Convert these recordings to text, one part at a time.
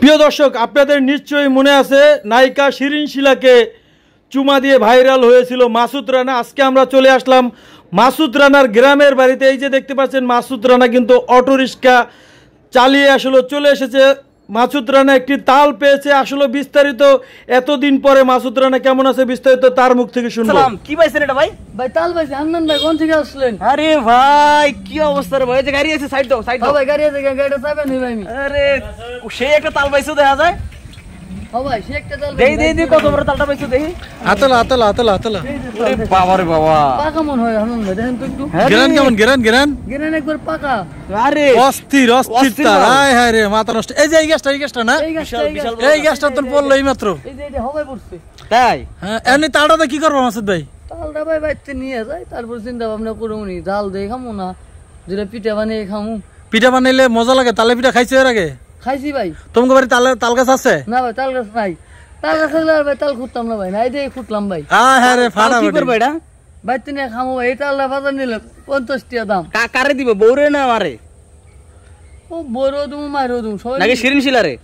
প্রিয় দর্শক, আপনাদের নিশ্চয়ই মনে আছে নায়িকা শিরিন শিলাকে চুমা দিয়ে ভাইরাল হয়েছিল মাসুদ রানা। আজকে আমরা চলে আসলাম মাসুদ রানার গ্রামের বাড়িতে। এই যে দেখতে পাচ্ছেন মাসুদ রানা কিন্তু অটো রিক্সা চালিয়ে আসলে চলে এসেছে। মাসুদ রানা একটি তাল পেয়েছে। আসলে বিস্তারিত এতদিন পরে মাসুদ রানা কেমন আছে বিস্তারিত তার মুখ থেকে শুনবো। কি পাইছেন এটা ভাই? ভাই তাল পাইছি। আনন্দ ভাই কোন থেকে আসলেন? আরে ভাই কি অবস্থা রে ভাই? এই যে গাড়ি আছে, সাইড দাও সাইড দাও। ভাই গাড়ি আছে, গাড়িটা চাপেন নি ভাই। আরে সেই একটা তাল পাইছো দেখা যায়। ও ভাই সেই একটা তাল দেই দেই দেই, কত বড় তালটা পাইছো দেখি। আতলা আতলা আতলা আতলা। আরে বাবা রে বাবা, পাকা মন হয় আনন্দ ভাই, দেখেন তো একটু। গেরান কেমন? গেরান গেরান গেরান একবার পাকা। আরে অস্থির অস্থির তার। হায় হায় রে মাথা নষ্ট। এই যে এই গাছটা না, এই গাছটা তো পড়লো এই মাত্র। এই যে এটা হবে পড়ছে তাই? হ্যাঁ, এমনি তালটা কি করবো মাসুদ ভাই? তালটা ভাই বাইতে নিয়ে যায়, তারপর চিন্তা ভাবনা করুনি। জাল দিয়ে খামু না যেটা পিঠা বানিয়ে খামু। পিঠা বানাইলে মজা লাগে। তালে পিঠা খাইছো এর আগে? খাইছি ভাই। তোমাকে বাড়ি তাল গাছ আছে? না ভাই তাল গাছ নাই। তাল গাছ থাকলে আর ভাই তাল খুঁজতাম না ভাই। না এই দিয়ে খুঁজলাম ভাই। হ্যাঁ রে ফাটা কি করবে এটা? বাইতে নিয়ে খামু ভাই। এই তালটা বাজার নিলে 50 টাকা দাম। কারে দিবে? বউরে না আমারে? ও বড় দুম মারো দুম সবাই নাকি শিরিন শিলারে?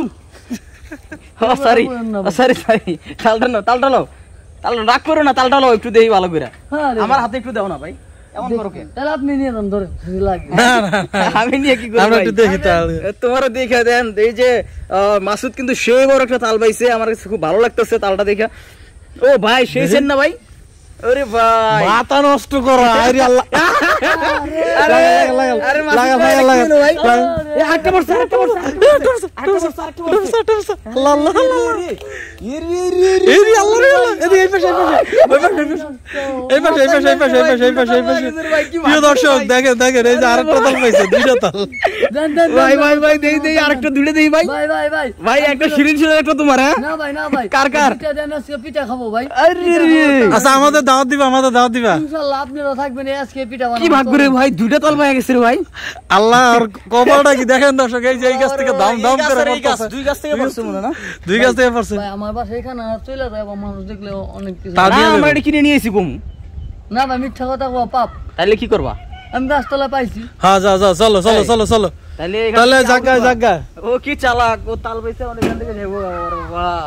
ও সরি সরি সরি, তালটা নাও তালটা নাও। তালটা রাগ করো না, তালটা নাও একটু দেই ভালো করে। আমার হাতে একটু দাও না ভাই, এমন করো কেন? তাহলে আপনি নিয়ে যান ধরে লাগবে। না না আমি নিয়ে কি করব? আমরা একটু দেখি তাল। তোমারও দেখে দেন। এই যে মাসুদ কিন্তু সেই বড় একটা তাল পাইছে। আমার কাছে খুব ভালো লাগতেছে তালটা দেখে। ও ভাই সেইছেন না ভাই? আরে ভাই মাথা নষ্ট করো। আরে আল্লাহ, আরে আরে লাগা লাগা লাগা ভাই। এই আটটা বর্ষা আটটা বর্ষা আল্লাহ আল্লাহ এই আল্লাহ রে আল্লাহ। এই পাশে এই পাশে এই পাশে এই পাশে এই পাশে এই পাশে। প্রিয় দর্শক দেখেন দেখেন, এই যে আরেকটা তাল পাইছে, দুইটা তাল। ভাই ভাই ভাই দেই দেই আরেকটা দুইটা দেই ভাই। ভাই ভাই ভাই ভাই একটা শিরিন শিলার একটা তোমার। হ্যাঁ না ভাই না ভাই, কার কার? পিঠা দেন আজকে পিঠা খাবো ভাই। আরে রে আচ্ছা আমাদের দাওয়াত দিবা, আমাদের দাওয়াত দিবা ইনশাআল্লাহ। আপনারা থাকবেন আজকে পিঠা বানাবো। কি ভাগ করে ভাই, দুইটা তাল পাই গেছে রে ভাই। আল্লাহ আর কপালটা কি দেখেন দর্শক। এই যে এই গাছ থেকে দাম দাম করে পড়ছে। দুই গাছ থেকে পড়ছে মনে না? দুই গাছ থেকে পড়ছে ভাই আমার বাসা এখানে চলে যায়, মানুষ দেখলে অনেক কিছু। তাল দিয়ে না দেবে। আমরা এটা কিনে নিয়ে এসেছি কম। না ভাই মিথ্যা কথা কোয়া পাপ। তাইলে কি করবা? আমি গাছতলা পাইছি। হ্যাঁ যাও যাও, চলো চলো চলো চলো। তাহলে তাহলে জায়গা জায়গা। ও কি চালাক, ও তাল পাইছে অনেক এখান থেকে নেবো। আরে বাহ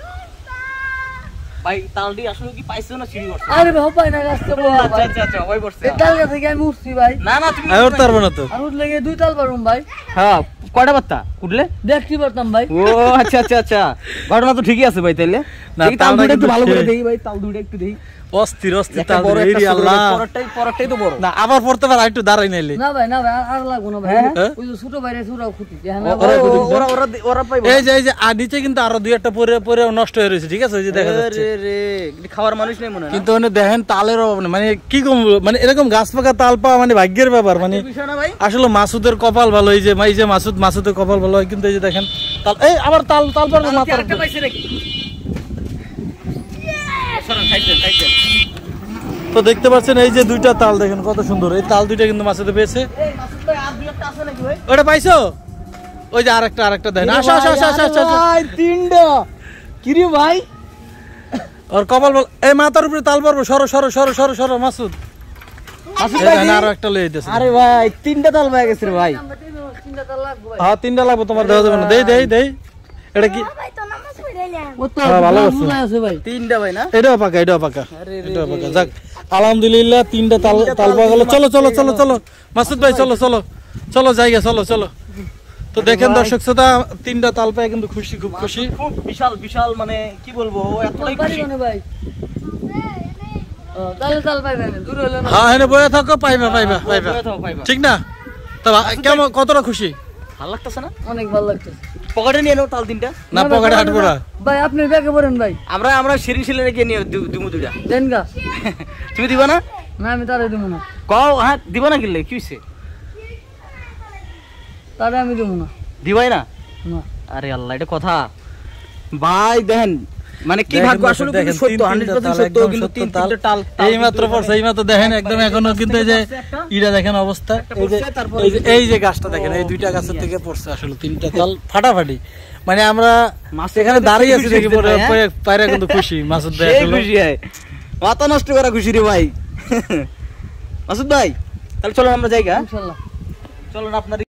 ভাই, তালটি আসলে কি পাইছো না সিঁড়ি করছো? আরে ভাই পাই না গাছটা বড় আচ্ছা ভাই। আচ্ছা আচ্ছা, ওই করছে। এই তাল গাছ থেকে আমি উঠছি ভাই। না না তুমি আর উঠতে পারবো না তো। আর উঠলে গিয়ে 2 তাল পারুম ভাই। হ্যাঁ, কয়টা বাত্তা উঠলে? দেখতে পারতাম ভাই। ও আচ্ছা আচ্ছা আচ্ছা, ঘটনা তো ঠিকই আছে ভাই। তাইলে না, দেখি তাল তালটা দুইটা একটু কিন্তু ভালো করে সেই। দেখি ভাই, তাল দুইটা একটু দেখি। অস্থির অস্থির একটা তাল বড় এই একটা ছোট, আল্লাহ। পরেরটাই তো বড়। না আবার পড়তে পার, একটু দাঁড়াই নাইলে। না ভাই না ভাই আর লাগবো না ভাই। হ্যাঁ? ওই যে ছোট ভাইরে ছোটও খুঁটি। ওরা ওরা ওরা পাইবো। এই যে আর নিচে কিন্তু আরো দুই একটা পরে পরে নষ্ট হয়ে রয়েছে, ঠিক আছে? ওই যে দেখা যাচ্ছে। আরে রে, খাওয়ার মানুষ নেই মনে হয় না? কিন্তু মানে দেখেন তালের অভাব নেই। মানে কি কম, মানে এরকম গাছ পাকা তাল পাওয়া মানে ভাগ্যের ব্যাপার। মানে বিষয় না ভাই। আসলে মাসুদের কপাল ভালো। এই যে মাসুদের কপাল ভালো হয়। কিন্তু এই যে দেখেন তাল, এই আবার তাল পারবো মাথার আরেকটা পাইছে নাকি? সরান সাইডে সাইডে। তো দেখতে পাচ্ছেন এই যে দুইটা তাল দেখেন কত সুন্দর। এই তাল দুইটা কিন্তু মাসুদে পেয়েছে। এই মাসুদ ভাই আর দুই একটা আছে নাকি ভাই? ওটা পাইছো? ওই যে আরেকটা দেন। আসো আসো আসো আসো আসো। ভাই তিনটা কি রে ভাই? ওর কপাল বল। এই মাথার উপরে তাল পারবো। সরো সরো সরো সরো সরো মাসুদ। মাসুদ এই ভাই দেখেন আরো একটা লয়ে দিতেছে। আরে ভাই তিনটা তাল পাই গেছে রে ভাই। 3টা তাল লাগবে ভাই। হ্যাঁ 3টা লাগবে, তোমার দেওয়া যাবে না। দেই এটা কি? ও তো হ্যাঁ, ভালো করছে। বুঝাই আছে ভাই। তিনটা ভাই না? এটাও পাকা এটাও পাকা। যাক আলহামদুলিল্লাহ 3টা তাল পাওয়া গেল। চলো চলো চলো চলো মাসুদ ভাই, চলো চলো চলো জায়গা, চলো চলো। তো দেখেন দর্শক শ্রোতা, 3টা তাল পায় কিন্তু খুশি, খুব খুশি। খুব বিশাল বিশাল, মানে কি বলবো, ও এতটাই খুশি। পারিব না ভাই। তাহলে তাল পাইবেন না, দূর হলো না। হ্যাঁ এনে বয়ে থাকো, পাইবা পাইবা পাইবা, পাইবা। ঠিক না? তা কেমন, কতটা খুশি? ভালো লাগতেছে না? অনেক ভালো লাগতেছে। পকেটে নিয়ে নাও তাল তিনটা। না পকেটে হাঁটবো না ভাই, আপনি ব্যাগে পড়েন ভাই। আমরা শিরিন শিলে রেখে নিয়ে দিমু দুইটা। দেন গা। তুমি দিবা না? না আমি তারে দেবো না। কও হ্যাঁ দিবা না, কিনলে কি হইছে? তারে আমি দেবো না। দিবাই না? না। আরে আল্লাহ, এটা কথা ভাই। দেখেন মানে কি ভাগ্য, আসলে কিন্তু সত্য, 100% সত্য। কিন্তু তিনটা তাল এই মাত্র পড়ছে, এই মাত্র দেখেন একদম এখনো কিন্তু এই যে ইটা দেখেন অবস্থা। এই যে গাছটা দেখেন, এই দুইটা গাছের থেকে পড়ছে আসলে 3টা তাল ফাটাফাটি। মানে আমরা এখানে দাঁড়িয়ে আছি দেখি পায়রা কিন্তু খুশি। মাসুদ ভাই আসলে খুশি হয়, মাথা নষ্ট করা খুশি রে ভাই। মাসুদ ভাই তাহলে চলো আমরা যাই। ইনশাআল্লাহ চলো না আপনার